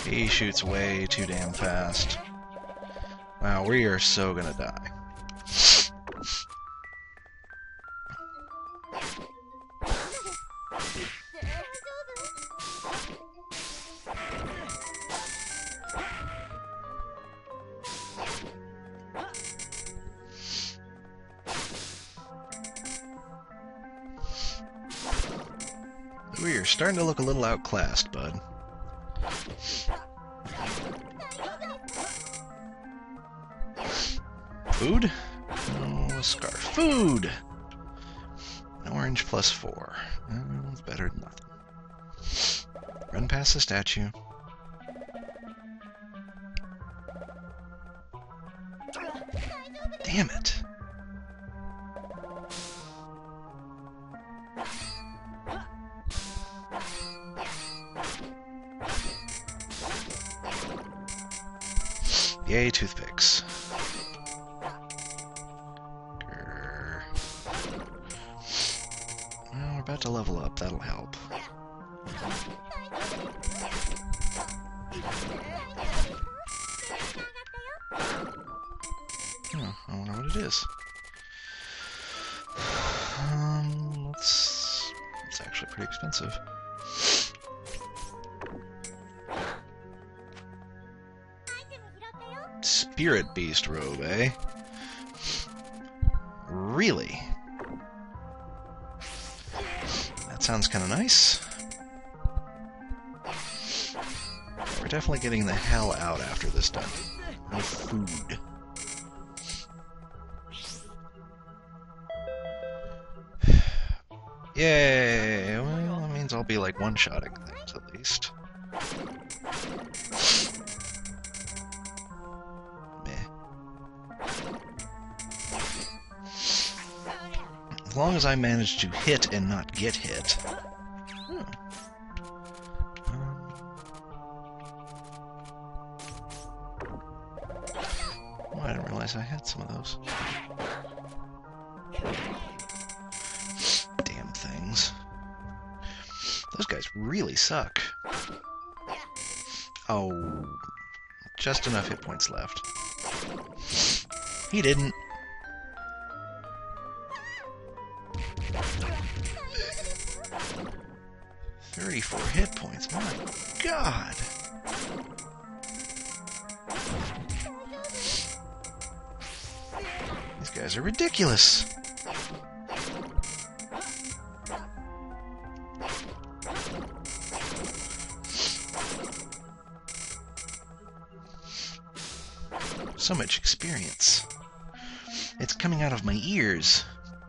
He shoots way too damn fast. Wow, we are so gonna die. We're starting to look a little outclassed, bud. Food? Oh, a scarf. Food! An orange +4. It's better than nothing. Run past the statue. Damn it. Yay, toothpicks. Grr. Well, we're about to level up, that'll help. Oh, I wonder what it is. It's actually pretty expensive. Spirit Beast robe, eh? Really? That sounds kind of nice. We're definitely getting the hell out after this done. No food. Yay! Well, that means I'll be like one-shotting things at least. As long as I manage to hit and not get hit. Oh, I didn't realize I had some of those. Damn things. Those guys really suck. Oh, just enough hit points left. He didn't. "34 hit points, my god!" These guys are ridiculous! So much experience. It's coming out of my ears.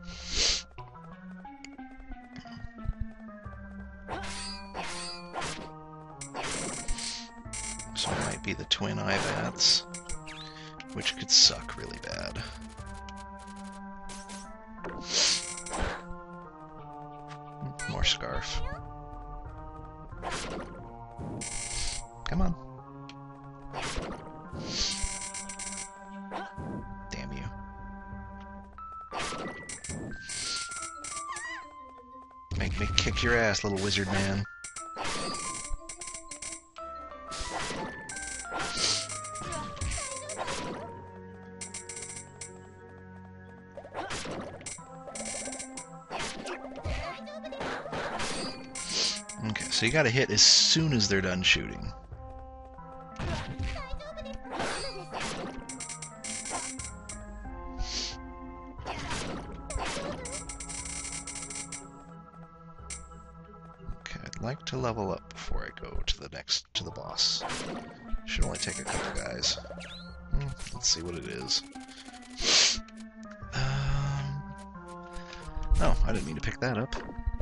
So it might be the twin EYEBATs, which could suck really bad. More scarf. Come on. Damn you. Make me kick your ass, little wizard man. Okay, so you gotta hit as soon as they're done shooting. Okay, I'd like to level up before I go to the boss. Should only take a couple guys. Let's see what it is. Oh, I didn't mean to pick that up.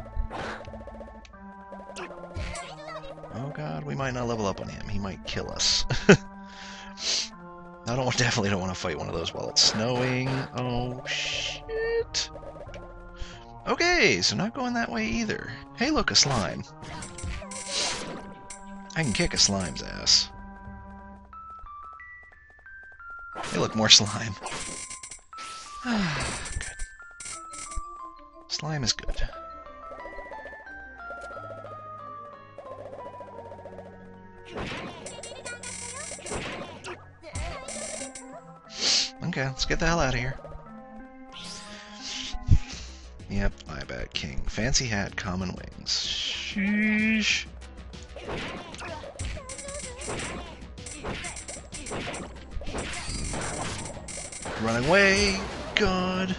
Oh god, we might not level up on him. He might kill us. Definitely don't want to fight one of those while it's snowing. Oh, shit. Okay, so not going that way either. Hey, look, a slime. I can kick a slime's ass. Hey, look, more slime. Good. Slime is good. Okay, let's get the hell out of here. Yep, EYEBAT King. Fancy hat, common wings. Sheesh. Running away. Good.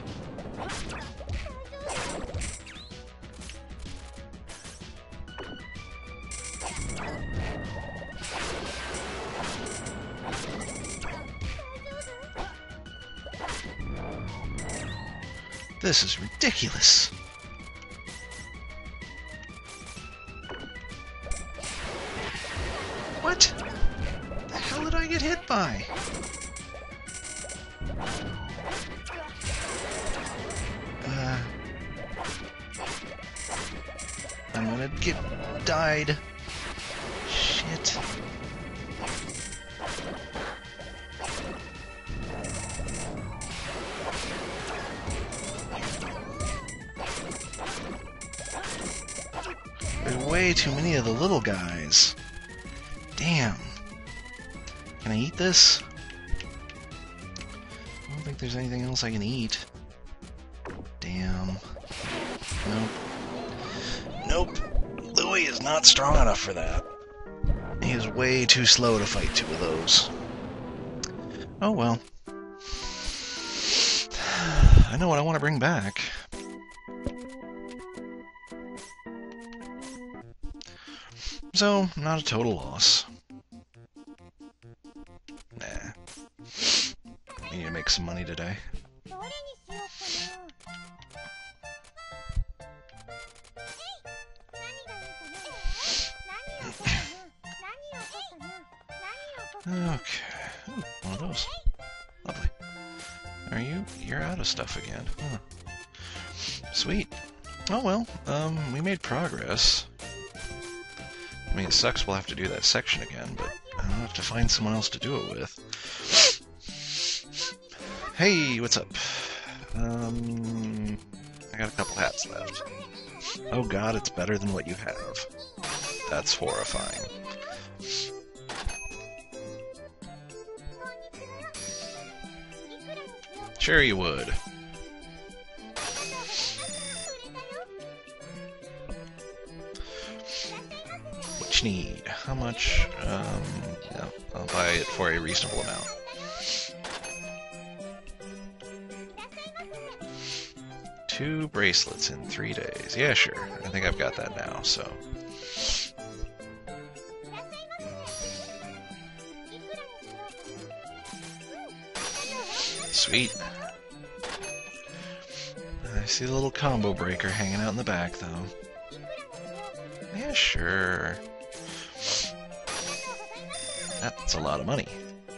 This is ridiculous. What? The hell did I get hit by? I'm gonna get died. Shit. There's way too many of the little guys. Damn. Can I eat this? I don't think there's anything else I can eat. Damn. Nope. Nope. Louis is not strong enough for that. He is way too slow to fight two of those. Oh well. I know what I want to bring back. So, not a total loss. Nah. We need to make some money today. Okay. Ooh, one of those. Lovely. Are you? You're out of stuff again. Huh. Sweet. Oh well, we made progress. I mean, it sucks we'll have to do that section again, but I'll have to find someone else to do it with. Hey, what's up? I got a couple hats left. Oh god, it's better than what you have. That's horrifying. Sure you would. What you need? How much? No, I'll buy it for a reasonable amount. Two bracelets in 3 days. Yeah, sure. I think I've got that now, so. Sweet. I see the little combo breaker hanging out in the back, though. Yeah, sure. That's a lot of money.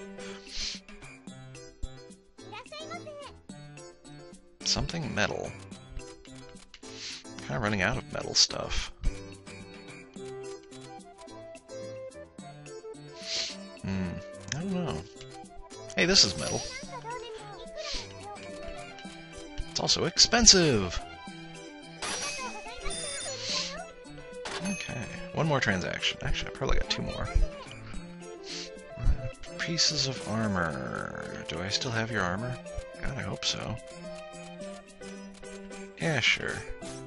Something metal. Kind of running out of metal stuff. I don't know. Hey, this is metal. It's also expensive! Okay, one more transaction. Actually, I probably got two more. Pieces of armor. Do I still have your armor? God, I hope so. Yeah, sure.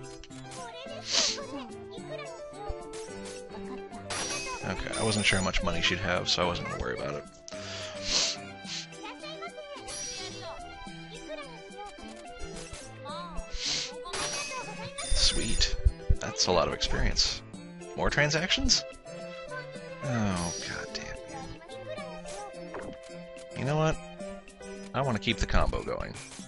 Okay, I wasn't sure how much money she'd have, so I wasn't gonna worry about it. Sweet. That's a lot of experience. More transactions? Oh, god damn you. You know what? I want to keep the combo going.